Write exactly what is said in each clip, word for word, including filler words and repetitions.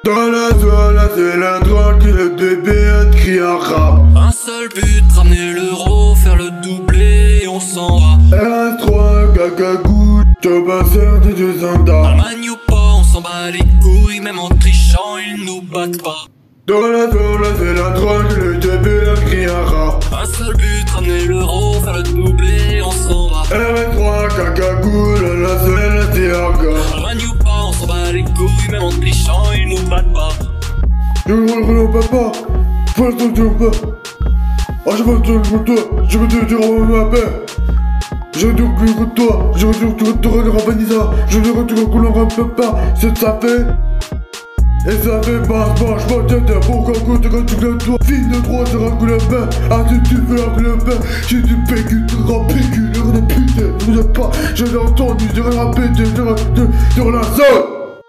Dans la zone, c'est la drogue et le D B N crie un rap. Un seul but, ramener l'euro, faire le doublé et on s'en va. R S trois, gagagout, te passeur de deux andars. Allemagne ou pas, on s'en bat les couilles, même en trichant, ils nous battent pas. Dans la zone, c'est la drogue et le D B N crie un rap. Un seul but, ramener l'euro, faire le doublé et on s'en va. R S trois, gagagout, la scène, c'est un gars. Allemagne ou pas, on s'en bat les couilles, même en trichant, ils nous battent pas. Je ne regrette pas, faut le temps de pas. Ah, je veux te dire toi, je veux te dire ma paix. Je veux dire que toi, je veux dire que tu te ramènes ça. Je veux dire que tu ne ramènes pas, c'est ça fait. Et ça fait pas, moi je m'en tête, pourquoi que tu continues toi. Fille de droit, je raconte le bain. Ah, si tu veux raconter le bain, j'ai du pécule, du grand pécule, de putain, je ne pas, je l'ai entendu, je l'ai répété, sur la zone.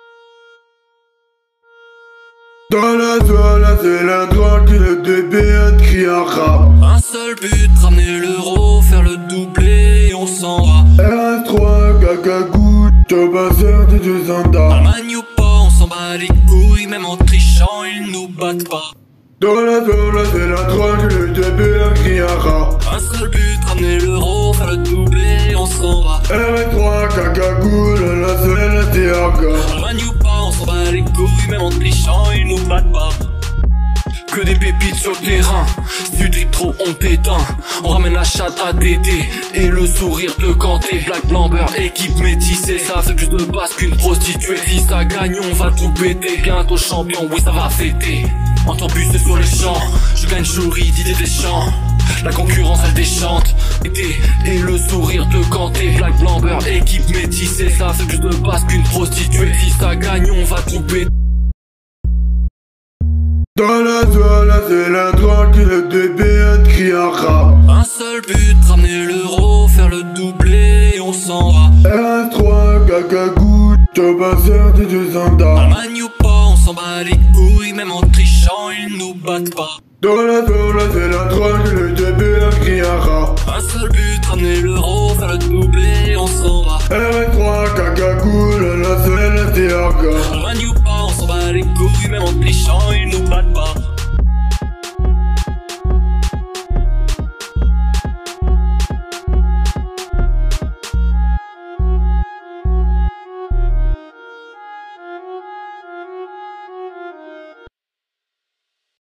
Dans la zone, c'est la drogue et le D B N crie un rap. Un seul but, ramener l'euro, faire le doublé et on s'en va. R S trois, gagagout, te passeur de deux andars. Allemagne ou pas, on s'en bat les couilles, même en trichant, ils nous battent pas. Dans la zone, c'est la drogue et le D B N crie un rap. Un seul but, ramener l'euro, faire le doublé et on s'en va. R S trois, gagagout, la scène, c'est un gars. Allemagne ou pas, on s'en bat les couilles, même en trichant, ils nous battent pas. Que des pépites sur le terrain, si tu dribbles trop on t'éteint. On ramène la chatte à Dédé et le sourire de Kanté. Black Blamber, équipe métissée, ça fait plus de base qu'une prostituée. Si ça gagne on va tout péter, bientôt champion, oui ça va fêter. En tourbus sur les champs, je gagne Jouri, d'idées des champs. La concurrence elle déchante, Dédé et le sourire de Kanté. Black Blamber, équipe métissée, ça fait plus de base qu'une prostituée. Si ça gagne on va tout péter. Dans la zone, c'est la drogue et le D B N crie un rap. Un seul but, ramener l'euro, faire le doublé et on s'en va. R S trois, gagagout, te passeur de deux andars. Allemagne ou pas, on s'en bat les couilles, même en trichant, ils nous battent pas. Dans la zone, c'est la drogue et le D B N crie un rap. Un seul but, ramener l'euro, faire le doublé et on s'en va. R S trois, gagagout, la scène, c'est un gars. Allemagne ou pas, on s'en bat les couilles, même en trichant, ils nous battent pas.